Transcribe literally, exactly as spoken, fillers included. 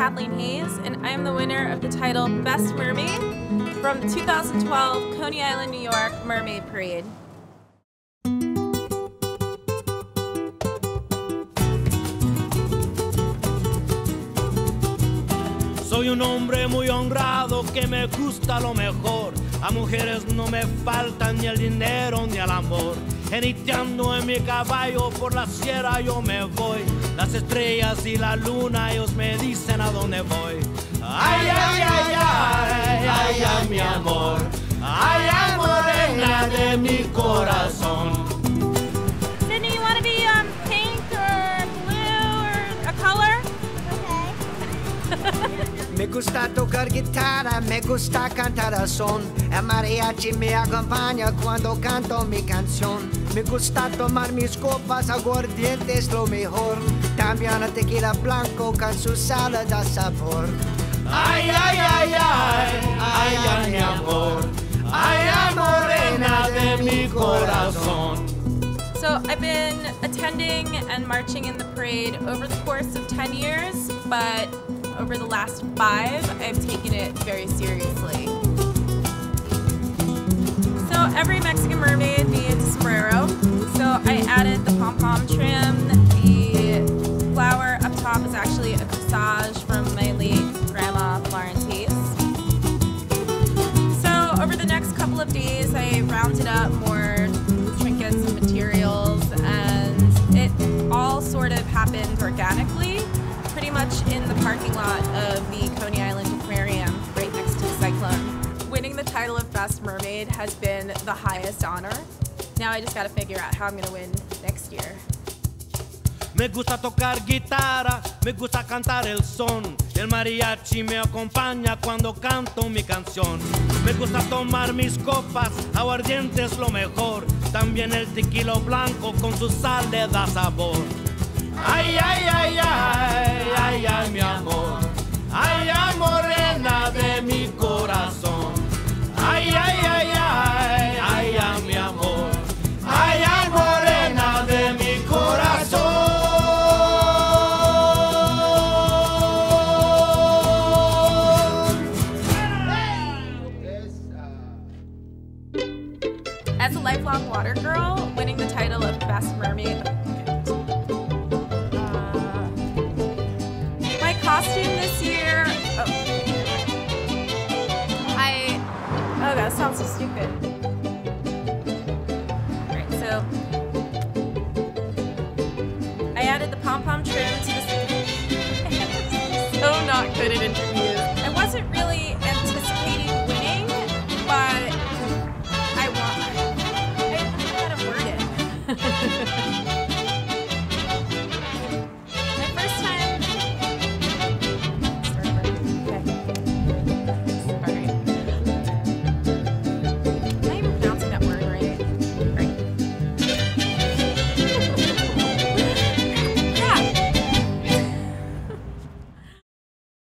Kathleen Hayes, and I am the winner of the title Best Mermaid from the two thousand twelve Coney Island, New York Mermaid Parade. Soy un hombre muy honrado que me gusta lo mejor. A mujeres no me falta ni el dinero ni el amor. Geniteando en mi caballo por la sierra yo me voy. Las estrellas y la luna ellos me dicen a dónde voy. Ay, ay, ay, ay, ay, ay, mi amor. Ay, ay, morena de mi corazón. Sydney, you want to be um, pink or blue or a color? Okay. Me gusta tocar guitarra, me gusta cantar el son. El mariachi me acompaña cuando canto mi canción. Me gusta tomar mis copas, aguardiente es lo mejor. También el tequila blanco con su sal da sabor. Ay, ay, ay, ay, ay, ay, mi amor. Ay, ay, morena de mi corazón. So I've been attending and marching in the parade over the course of ten years, but over the last five, I've taken it very seriously. So every Mexican mermaid needs a sombrero. So I added the pom-pom trim. The flower up top is actually a corsage from my late grandma, Florence Hayes. So over the next couple of days, I rounded up more trinkets and materials, and it all sort of happened organically, pretty much in the parking lot of the Coney Island Aquarium right next to the Cyclone. Winning the title of Best Mermaid has been the highest honor. Now I just gotta figure out how I'm gonna win next year. Me gusta tocar guitarra, me gusta cantar el son. El mariachi me acompaña cuando canto mi canción. Me gusta tomar mis copas, aguardiente es lo mejor. También el tequila blanco con su sal le da sabor. Ay, ay, ay, ay, ay, ay, mi amor. Ay, ay, morena de mi corazón. Ay, ay, ay, ay, ay, ay, mi amor. Ay, ay, morena de mi corazón. As a lifelong water girl, winning the title of Best Mermaid. Costume this year. Oh. I. Oh, that sounds so stupid. Alright, so. I added the pom pom trim to this. So not good at interviews. I wasn't really anticipating winning, but I want. I don't know how to word it.